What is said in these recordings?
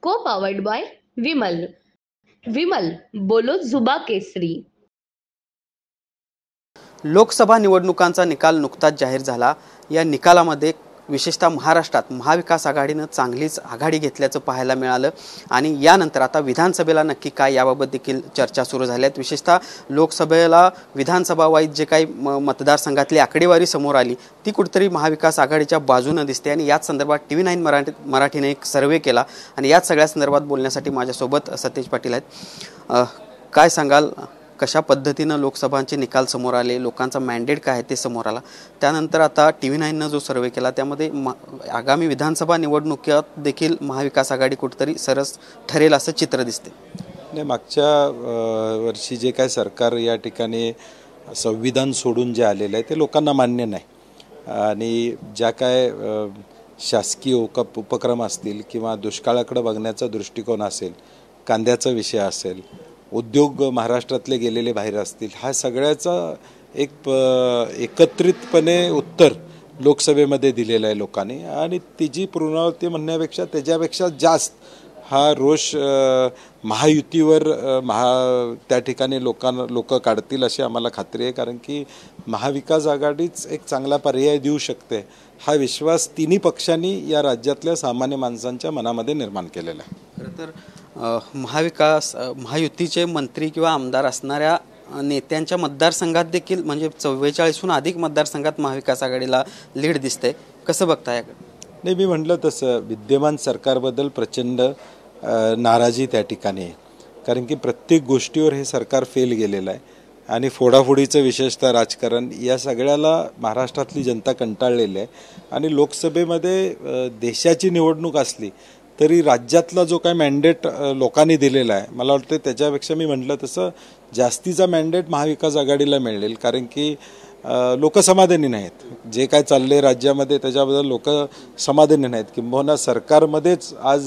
को powered bye Vimal. Vimal बोलो जुबा केसरी. लोकसभा निवडणुकांचा निकाल नुकताच जाहीर झाला. या निकालामध्ये विशेषतः महाराष्ट्रात महाविकास आघाडीनं चांगलीच आघाडी घेतल्याचं पाहायला मिळालं आणि यानंतर आता विधानसभेला नक्की काय याबाबत देखील चर्चा सुरू झाल्या आहेत. विशेषतः लोकसभेला विधानसभा वाईज जे काही मतदारसंघातली आकडेवारी समोर आली ती कुठेतरी महाविकास आघाडीच्या बाजूनं दिसते आणि याच संदर्भात TV9 मराठीने एक सर्वे केला आणि याच सगळ्या संदर्भात बोलण्यासाठी माझ्यासोबत सतेज पाटील आहेत. काय सांगाल, कशा पद्धतीनं लोकसभांचे निकाल समोर आले, लोकांचा मॅन्डेट काय आहे ते समोर आला, त्यानंतर आता TV9नं जो सर्वे केला त्यामध्ये आगामी विधानसभा निवडणुकीत देखील महाविकास आघाडी कुठेतरी सरस ठरेल असं चित्र दिसते. नाही, मागच्या वर्षी जे काय सरकार या ठिकाणी संविधान सोडून जे आलेलं आहे ते लोकांना मान्य नाही आणि ज्या काय शासकीय उपक्रम असतील किंवा दुष्काळाकडे बघण्याचा दृष्टिकोन असेल, कांद्याचा विषय असेल, उद्योग महाराष्ट्रातले गेलेले बाहेर असतील, हा सगळ्याचा एक एकत्रितपणे उत्तर लोकसभेमध्ये दिलेलं आहे लोकांनी आणि तिची पुनरावृत्ती म्हणण्यापेक्षा त्याच्यापेक्षा जास्त हा रोष महायुतीवर त्या ठिकाणी लोक काढतील अशी आम्हाला खात्री आहे. कारण की महाविकास आघाडीच एक चांगला पर्याय देऊ शकते हा विश्वास तिन्ही पक्षांनी या राज्यातल्या सामान्य माणसांच्या मनामध्ये निर्माण केलेला आहे. खरं तर महायुतीचे मंत्री किंवा आमदार असणाऱ्या नेत्यांच्या मतदारसंघात देखील म्हणजे 44हून अधिक मतदारसंघात महाविकास आघाडीला लीड दिसते. कसं बघताय? नाही, मी म्हटलं तसं विद्यमान सरकारबद्दल प्रचंड नाराजी त्या ठिकाणी आहे. कारण की प्रत्येक गोष्टीवर हे सरकार फेल गेलेलं आहे आणि फोडाफोडीचं विशेषतः राजकारण या सगळ्याला महाराष्ट्रातली जनता कंटाळलेली आहे आणि लोकसभेमध्ये देशाची निवडणूक असली तरी राज्यातला जो काय मॅन्डेट लोकांनी दिलेला आहे मला वाटतं त्याच्यापेक्षा मी म्हटलं तसं जास्तीचा मॅन्डेट महाविकास आघाडीला मिळेल. कारण की लोक समाधानी नाहीत, जे काय चालले राज्यामध्ये त्याच्याबद्दल लोक समाधानी नाहीत. किंबहुना सरकारमध्येच आज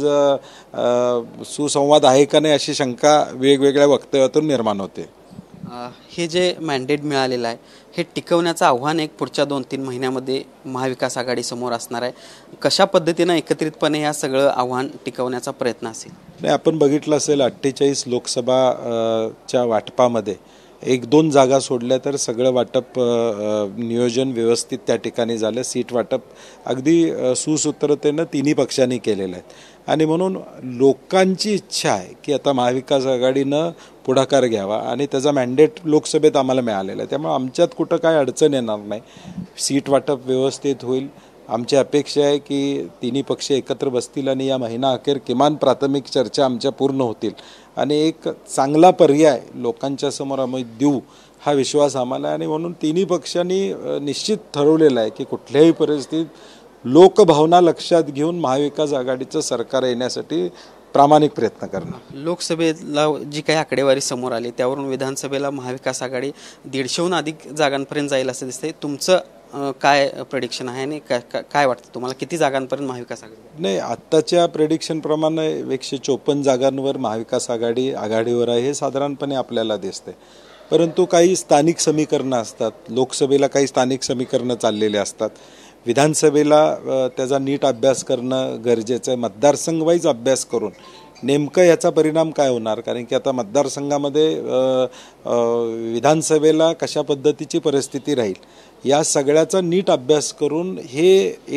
सुसंवाद आहे का नाही अशी शंका वेगवेगळ्या वक्तव्यातून निर्माण होते. हे जे मॅन्डेट मिळालेलं आहे हे टिकवण्याचं आव्हान एक पुढच्या 2-3 महिन्यामध्ये महाविकास आघाडी समोर असणार आहे. कशा पद्धतीनं एकत्रितपणे या सगळं आव्हान टिकवण्याचा प्रयत्न असेल? नाही, आपण बघितलं असेल 48 लोकसभाच्या वाटपामध्ये 1-2 जागा सोडल्या तर सगळं वाटप नियोजन व्यवस्थित त्या ठिकाणी झालं. सीट वाटप अगदी सुसूत्रतेनं तिन्ही पक्षांनी केलेलं आहे आणि म्हणून लोकांची इच्छा आहे की आता महाविकास आघाडीनं पुढाकार घ्यावा आणि त्याचा मॅन्डेट लोकसभेत आम्हाला मिळालेला आहे. त्यामुळे आमच्यात कुठं काय अडचण येणार नाही, सीट वाटप व्यवस्थित होईल. आमची अपेक्षा आहे की तिन्ही पक्ष एकत्र बसतील आणि या महिना अखेर किमान प्राथमिक चर्चा आमच्या पूर्ण होतील आणि एक चांगला पर्याय लोकांच्या समोर आम्ही देऊ हा विश्वास आम्हाला आहे. आणि म्हणून तिन्ही पक्षांनी निश्चित ठरवलेलं आहे की कुठल्याही परिस्थितीत लोकभावना लक्षात घेऊन महाविकास आघाडीचं सरकार येण्यासाठी प्रामाणिक प्रयत्न करणार. लोकसभेला जी काही आकडेवारी समोर आली त्यावरून विधानसभेला महाविकास आघाडी 150हून अधिक जागांपर्यंत जाईल असं दिसतंय. तुमचं काय प्रेडिक्शन आहे आणि काय वाटतं तुम्हाला, किती जागांपर्यंत महाविकास आघाडी? नाही, आत्ताच्या प्रेडिक्शनप्रमाणे 154 जागांवर महाविकास आघाडी आघाडीवर आहे हे साधारणपणे आपल्याला दिसते. परंतु काही स्थानिक समीकरणं असतात, लोकसभेला काही स्थानिक समीकरणं चाललेले असतात, विधानसभेला त्याचा नीट अभ्यास करणं गरजेचं आहे. मतदारसंघ वाईज अभ्यास करून नेमकं याचा परिणाम काय होणार, कारण की आता मतदारसंघामध्ये विधानसभेला कशा पद्धतीची परिस्थिती राहील या सगळ्याचा नीट अभ्यास करून हे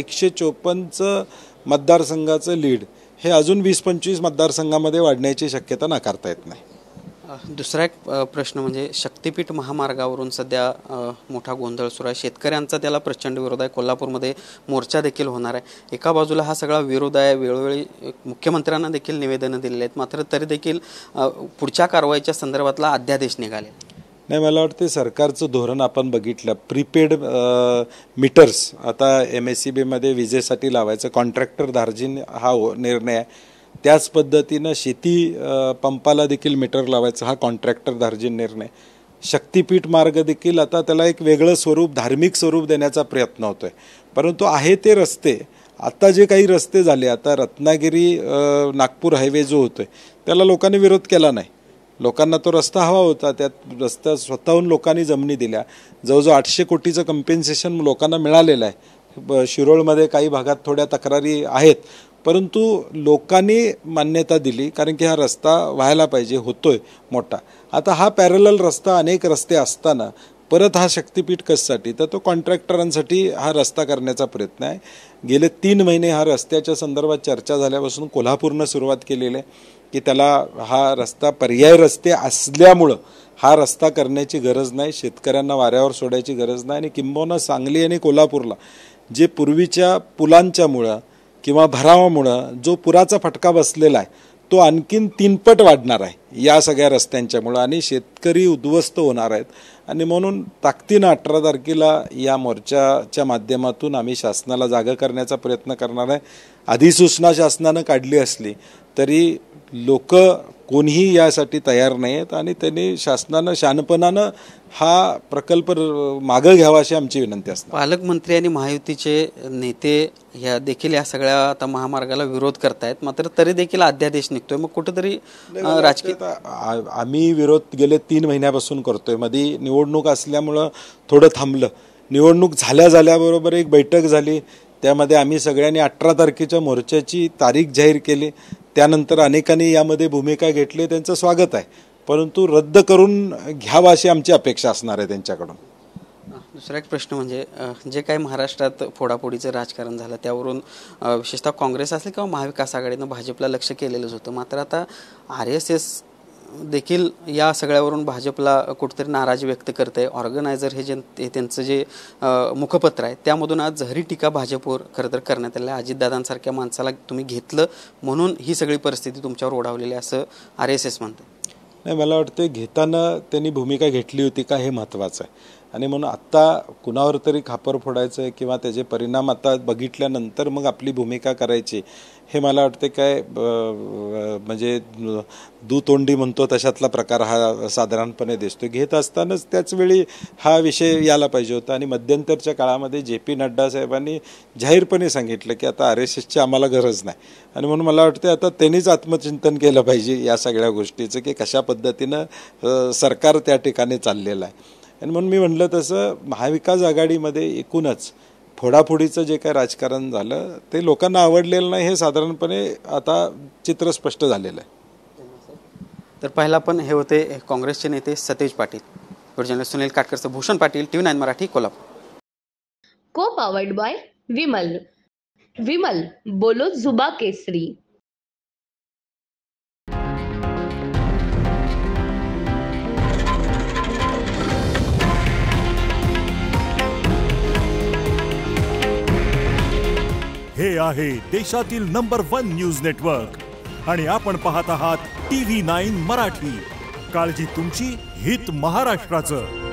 154चं मतदारसंघाचं लीड हे अजून 20-25 मतदारसंघामध्ये वाढण्याची शक्यता नाकारता येत नाही. दुसरा एक प्रश्न म्हणजे शक्तीपीठ महामार्गावरून सध्या मोठा गोंधळ सुरू आहे. शेतकऱ्यांचा त्याला प्रचंड विरोध आहे. कोल्हापूरमध्ये मोर्चा देखील होणार आहे. एका बाजूला हा सगळा विरोध आहे, वेळोवेळी मुख्यमंत्र्यांना देखील निवेदनं दिलेली आहेत, मात्र तरी देखील पुढच्या कारवाईच्या संदर्भातला अध्यादेश निघाले नाही. मला वाटते सरकारचं धोरण आपण बघितलं, प्रीपेड मीटर्स आता MSEBमध्ये विजेसाठी लावायचं कॉन्ट्रॅक्टर धार्जिन हा निर्णय आहे. त्याच पद्धतीनं शेती पंपाला देखील मीटर लावायचा हा कॉन्ट्रॅक्टर धार्जिन निर्णय. शक्तीपीठ मार्ग देखील आता त्याला एक वेगळं स्वरूप, धार्मिक स्वरूप देण्याचा प्रयत्न होतोय. परंतु आहे ते रस्ते, आता जे काही रस्ते झाले, आता रत्नागिरी नागपूर हायवे जो होतोय त्याला लोकांनी विरोध केला नाही. लोकांना तो रस्ता हवा होता, त्यात रस्ता स्वतःहून लोकांनी जमिनी दिल्या. जवळजवळ 800 कोटीचं कंपेन्सेशन लोकांना मिळालेलं आहे. शिरोळमध्ये काही भागात थोड्या तक्रारी आहेत, परंतु लोकांनी मान्यता दिली, कारण की हा रस्ता व्हायला पाहिजे, होतोय मोठा. आता हा पॅरलल रस्ता, अनेक रस्ते असताना परत हा शक्तिपीठ कशासाठी, तर तो कॉन्ट्रॅक्टरांसाठी हा रस्ता करण्याचा प्रयत्न आहे. गेले 3 महिने हा रस्त्याच्या संदर्भात चर्चा झाल्यापासून कोल्हापूरनं सुरुवात केलेली आहे की त्याला हा रस्ता पर्याय रस्ते असल्यामुळं हा रस्ता करण्याची गरज नाही, शेतकऱ्यांना वाऱ्यावर सोडायची गरज नाही. आणि किंबहुना सांगली आणि कोल्हापूरला जे पूर्वीच्या पुलांच्यामुळं किंवा भरावामुळं जो पुराचा फटका बसलेला आहे तो आणखीन 3 पट वाढणार आहे या सगळ्या रस्त्यांच्यामुळं, आणि शेतकरी उद्ध्वस्त होणार आहेत. आणि म्हणून ताकदीनं 18 तारखेला या मोर्चाच्या माध्यमातून आम्ही शासनाला जागा करण्याचा प्रयत्न करणार आहे. अधिसूचना शासनानं काढली असली तरी लोक कोणीही यासाठी तयार नाही आहेत, आणि त्यांनी शासनानं शहाणपणानं हा प्रकल्प मागं घ्यावा अशी आमची विनंती असते. पालकमंत्री आणि महायुतीचे नेते ह्या देखील या सगळ्या आता महामार्गाला विरोध करतायत, मात्र तरी देखील अध्यादेश निघतोय. मग कुठेतरी राजकीय आम्ही विरोध गेले 3 महिन्यापासून करतोय. मध्ये निवडणूक असल्यामुळं थोडं थांबलं. निवडणूक झाल्याबरोबर एक बैठक झाली, त्यामध्ये आम्ही सगळ्यांनी 18 तारखेच्या मोर्चाची तारीख जाहीर केली. त्यानंतर अनेकांनी यामध्ये भूमिका घेतली, त्यांचं स्वागत आहे, परंतु रद्द करून घ्यावा अशी आमची अपेक्षा असणार आहे त्यांच्याकडून. दुसरा एक प्रश्न म्हणजे जे काही महाराष्ट्रात फोडाफोडीचं राजकारण झालं त्यावरून विशेषतः काँग्रेस असेल किंवा महाविकास आघाडीनं भाजपला लक्ष केलेलंच होतं, मात्र आता RSS देखील या सगळ्यावरून भाजपला कुठेतरी नाराजी व्यक्त करते. ऑर्गनायझर हे त्यांचं जे मुखपत्र आहे त्यामधून आज जहरी टीका भाजपवर खरं तर करण्यात आली. अजितदादांसारख्या माणसाला तुम्ही घेतलं म्हणून ही सगळी परिस्थिती तुमच्यावर ओढावलेली असं RSS म्हणतं. नाही, मला वाटतं घेताना त्यांनी भूमिका घेतली होती का हे महत्त्वाचं आहे. आणि म्हणून आत्ता कुणावर तरी खापर फोडायचं आहे किंवा त्याचे परिणाम आता बघितल्यानंतर मग आपली भूमिका करायची, हे मला वाटते काय म्हणजे दुतोंडी म्हणतो तशातला प्रकार हा साधारणपणे दिसतो. घेत असतानाच त्याचवेळी हा विषय यायला पाहिजे होता. आणि मध्यंतरच्या काळामध्ये JP नड्डा साहेबांनी जाहीरपणे सांगितलं की आता RSSची आम्हाला गरज नाही. आणि म्हणून मला वाटतं आता त्यांनीच आत्मचिंतन केलं पाहिजे या सगळ्या गोष्टीचं की कशा पद्धतीनं सरकार त्या ठिकाणी चाललेलं आहे. आणि म्हणून मी म्हटलं तसं महाविकास आघाडीमध्ये एकूणच फोडाफोडीचं जे काय राजकारण झालं ते लोकांना आवडलेलं नाही, हे साधारणपणे आता चित्र स्पष्ट झालेलं आहे. तर पहिला पण हे होते काँग्रेसचे नेते सतेज पाटील, जर्नलिस्ट सुनील काटकरचं Bhushan Patil, TV9 Marathi, Kolhapur. Co powered bye Vimal. Vimal बोलो जुबा केसरी. हे आहे देशातील नंबर 1 न्यूज नेटवर्क आणि आपण पाहत आहात TV9 मराठी. काळजी तुमची, हित महाराष्ट्राचं.